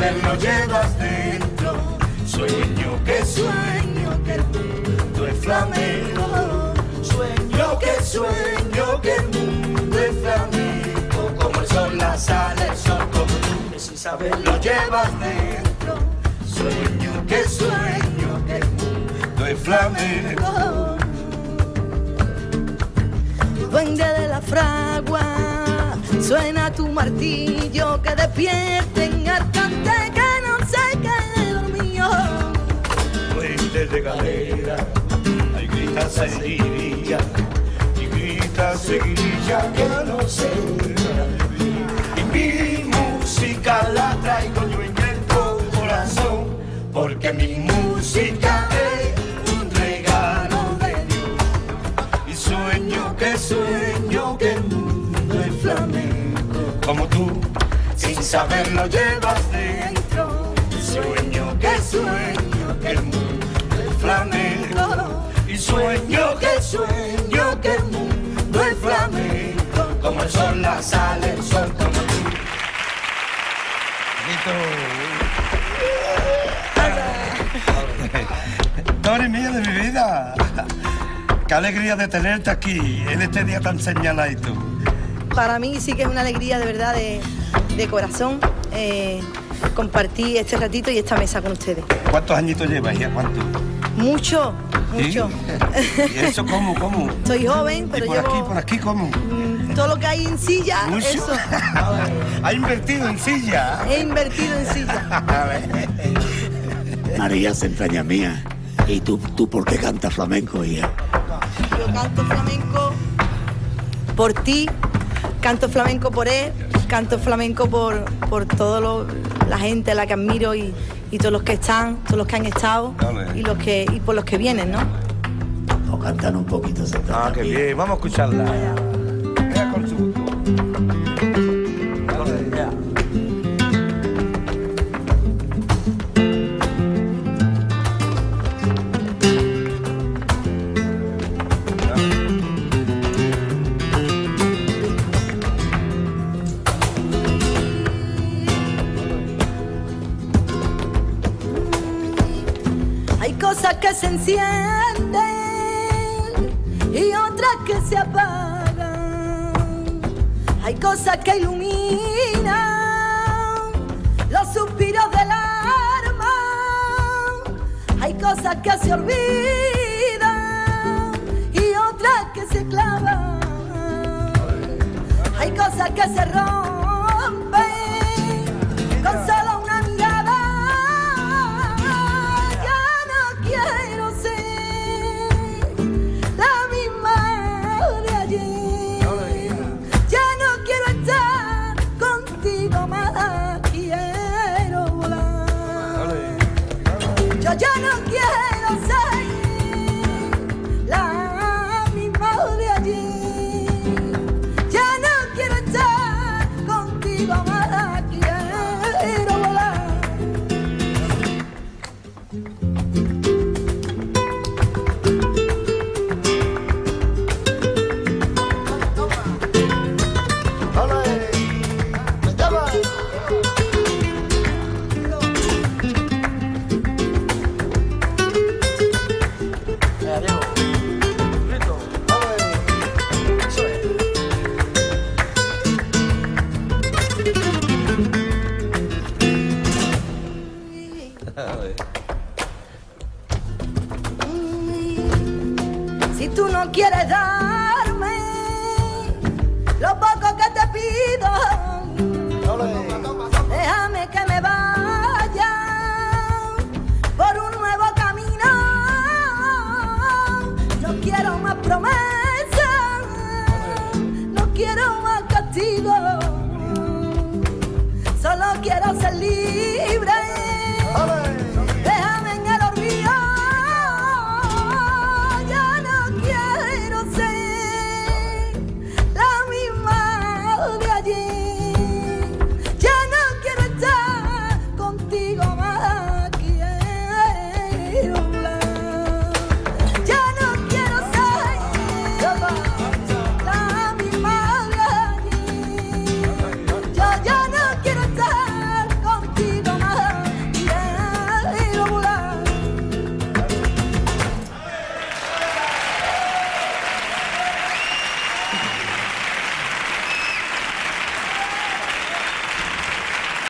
saber lo llevas dentro. Sueño que el mundo es flamenco. Sueño que el mundo es flamenco. Como el sol, la sale el sol, como tú, que sin saber lo llevas dentro. Sueño que el mundo es flamenco. Duende de la fragua, suena tu martillo, que despierten al cante que no se quede dormido. Duende de galera, ay, grita seguidilla, y grita seguidilla que no se olvida. Y mi música la traigo yo en el corazón, porque mi música es un regalo de Dios. Y sueño que el mundo es flamenco. Como tú, sin saberlo llevas dentro. Sueño que el mundo es flamenco. Y sueño que el mundo es flamenco. Como el sol, la sale el sol, como tú. Dori mía de mi vida, qué alegría de tenerte aquí en este día tan señaladito. Para mí sí que es una alegría de verdad, de corazón, compartir este ratito y esta mesa con ustedes. ¿Cuántos añitos llevas ya? ¿Cuántos? Mucho. ¿Sí? ¿Y eso cómo? Soy joven, pero ¿Y por aquí cómo? Todo lo que hay en silla, ¿Mucho? eso. ¿Ha invertido en silla? He invertido en silla. María se entraña mía. ¿Y tú por qué cantas flamenco, hija? Yo canto flamenco por ti, canto flamenco por él, canto flamenco por toda la gente a la que admiro y todos los que están, todos los que han estado y por los que vienen, ¿no? O cantan un poquito. Qué bien, vamos a escucharla. Vea con su gusto. Que se encienden y otras que se apagan. Hay cosas que iluminan los suspiros del alma. Hay cosas que se olvidan y otras que se clavan. Hay cosas que se rompen con solo una mirada. Quiero ser la misma de ayer. Ya no quiero estar contigo más. Quiero volar. Yo ya no quiero ser la misma de ayer. Ya no quiero estar contigo más. Quiero volar. Si tú no quieres darme lo poco que te pido, déjame que me vaya.